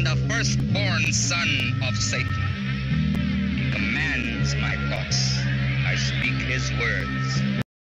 am the firstborn son of Satan. He commands my thoughts. I speak his words.